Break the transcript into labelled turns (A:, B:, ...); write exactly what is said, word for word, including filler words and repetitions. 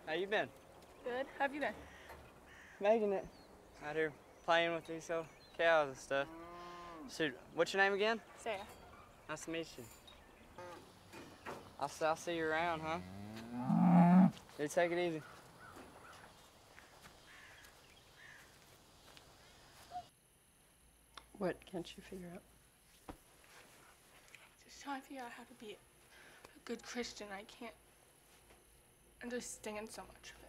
A: How you been?
B: Good. How have you been?
A: Making it. Out here playing with these old cows and stuff. Shoot, what's your name again?
B: Sarah.
A: Nice to meet you. I'll, I'll see you around, huh? You take it easy.
C: What can't you figure out?
B: Just trying to figure out how to be a good Christian. I can't understand so much of it.